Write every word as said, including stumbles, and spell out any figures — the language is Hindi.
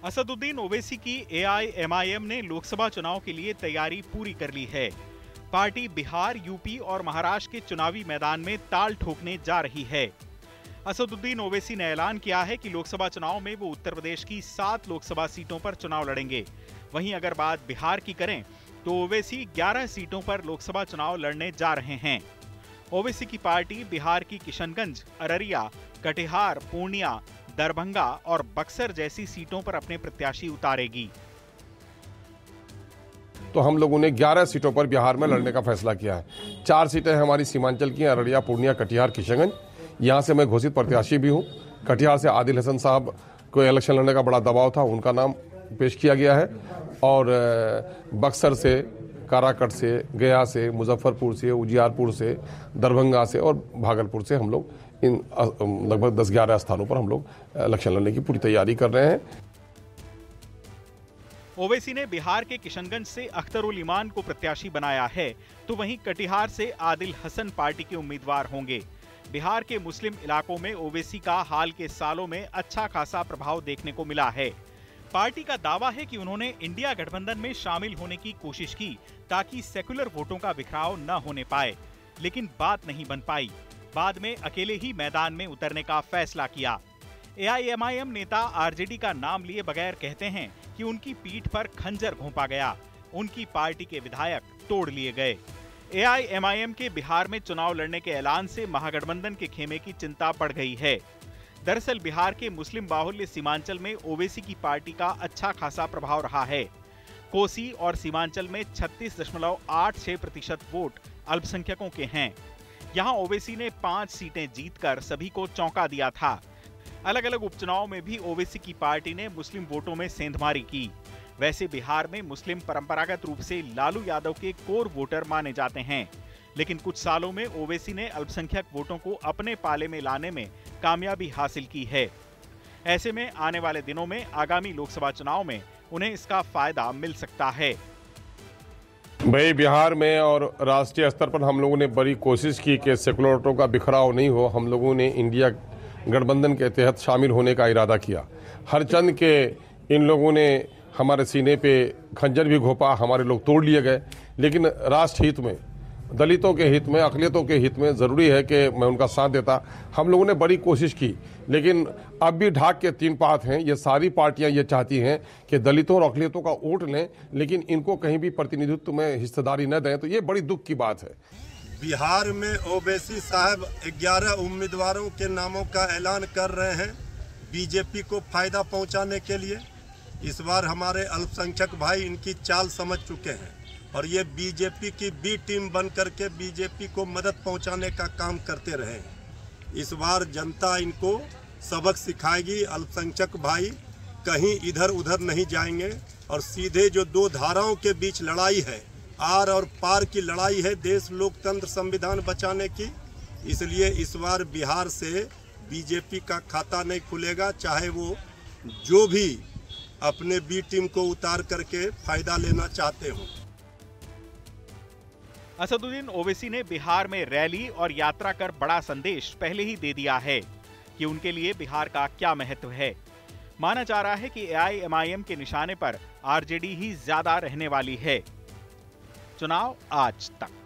असदुद्दीन ओवैसी की ए आई एम आई एम ने लोकसभा चुनाव के लिए तैयारी पूरी कर ली है। पार्टी बिहार, यूपी और महाराष्ट्र के चुनावी मैदान में ताल ठोकने जा रही है। असदुद्दीन ओवैसी ने ऐलान किया है कि लोकसभा चुनाव में वो उत्तर प्रदेश की सात लोकसभा सीटों पर चुनाव लड़ेंगे। वहीं अगर बात बिहार की करें तो ओवैसी ग्यारह सीटों पर लोकसभा चुनाव लड़ने जा रहे हैं। ओवैसी की पार्टी बिहार की किशनगंज, अररिया, कटिहार, पूर्णिया, दरभंगा और बक्सर जैसी सीटों पर अपने प्रत्याशी उतारेगी। तो हम लोगों ने ग्यारह सीटों पर बिहार में लड़ने का फैसला किया है। चार सीटें हमारी सीमांचल की, अररिया, पूर्णिया, कटिहार, किशनगंज। यहां से मैं घोषित प्रत्याशी भी हूं। कटिहार से आदिल हसन साहब को इलेक्शन लड़ने का बड़ा दबाव था, उनका नाम पेश किया गया है। और बक्सर से, काराकट से, गया से, मुजफ्फरपुर से, उजियारपुर से, दरभंगा से और भागलपुर से हम लोग इन लगभग दस ग्यारह स्थानों पर हम लोग इलेक्शन लड़ने की पूरी तैयारी कर रहे हैं। ओवैसी ने बिहार के किशनगंज से अख्तरुल ईमान को प्रत्याशी बनाया है, तो वहीं कटिहार से आदिल हसन पार्टी के उम्मीदवार होंगे। बिहार के मुस्लिम इलाकों में ओवैसी का हाल के सालों में अच्छा खासा प्रभाव देखने को मिला है। पार्टी का दावा है कि उन्होंने इंडिया गठबंधन में शामिल होने की कोशिश की ताकि सेक्युलर वोटों का बिखराव न होने पाए, लेकिन बात नहीं बन पाई। बाद में अकेले ही मैदान में उतरने का फैसला किया। A I M I M नेता आर जे डी का नाम लिए बगैर कहते हैं कि उनकी पीठ पर खंजर घोंपा गया, उनकी पार्टी के विधायक तोड़ लिए गए। ए आई एम आई एम के बिहार में चुनाव लड़ने के ऐलान से महागठबंधन के खेमे की चिंता बढ़ गई है। दरअसल बिहार के मुस्लिम बाहुल्य सीमांचल में ओवैसी की पार्टी का अच्छा खासा प्रभाव रहा है। कोसी और सीमांचल में छत्तीस दशमलव आठ छह प्रतिशत वोट अल्पसंख्यकों के हैं। यहां ओवैसी ने पांच सीटें जीतकर सभी को चौंका दिया था। अलग अलग उपचुनाव में भी ओवैसी की पार्टी ने मुस्लिम वोटों में सेंधमारी की। वैसे बिहार में मुस्लिम परंपरागत रूप से लालू यादव के कोर वोटर माने जाते हैं, लेकिन कुछ सालों में ओवैसी ने अल्पसंख्यक वोटों को अपने पाले में लाने में कामयाबी हासिल की है। ऐसे में आने वाले दिनों में आगामी लोकसभा चुनाव में उन्हें इसका फायदा मिल सकता है। भाई, बिहार में और राष्ट्रीय स्तर पर हम लोगों ने बड़ी कोशिश की कि सेकुलर वोटों का बिखराव नहीं हो। हम लोगों ने इंडिया गठबंधन के तहत शामिल होने का इरादा किया। हर चंद के इन लोगों ने हमारे सीने पे खंजर भी घोंपा, हमारे लोग तोड़ लिए गए। लेकिन राष्ट्र हित में, दलितों के हित में, अक़लियतों के हित में ज़रूरी है कि मैं उनका साथ देता। हम लोगों ने बड़ी कोशिश की, लेकिन अब भी ढाक के तीन पात हैं। ये सारी पार्टियां ये चाहती हैं कि दलितों और अक़लियतों का वोट लें, लेकिन इनको कहीं भी प्रतिनिधित्व में हिस्सेदारी न दें। तो ये बड़ी दुख की बात है। बिहार में ओवैसी साहब ग्यारह उम्मीदवारों के नामों का ऐलान कर रहे हैं बीजेपी को फायदा पहुंचाने के लिए। इस बार हमारे अल्पसंख्यक भाई इनकी चाल समझ चुके हैं और ये बीजेपी की बी टीम बन करके बीजेपी को मदद पहुंचाने का काम करते रहे हैं। इस बार जनता इनको सबक सिखाएगी। अल्पसंख्यक भाई कहीं इधर उधर नहीं जाएंगे और सीधे जो दो धाराओं के बीच लड़ाई है, आर और पार की लड़ाई है, देश लोकतंत्र संविधान बचाने की। इसलिए इस बार बिहार से बीजेपी का खाता नहीं खुलेगा, चाहे वो जो भी अपने बी टीम को उतार करके फायदा लेना चाहते हो। असदुद्दीन ओवैसी ने बिहार में रैली और यात्रा कर बड़ा संदेश पहले ही दे दिया है कि उनके लिए बिहार का क्या महत्व है। माना जा रहा है कि ए आई एम आई एम के निशाने पर आर जे डी ही ज्यादा रहने वाली है। चुनाव आज तक।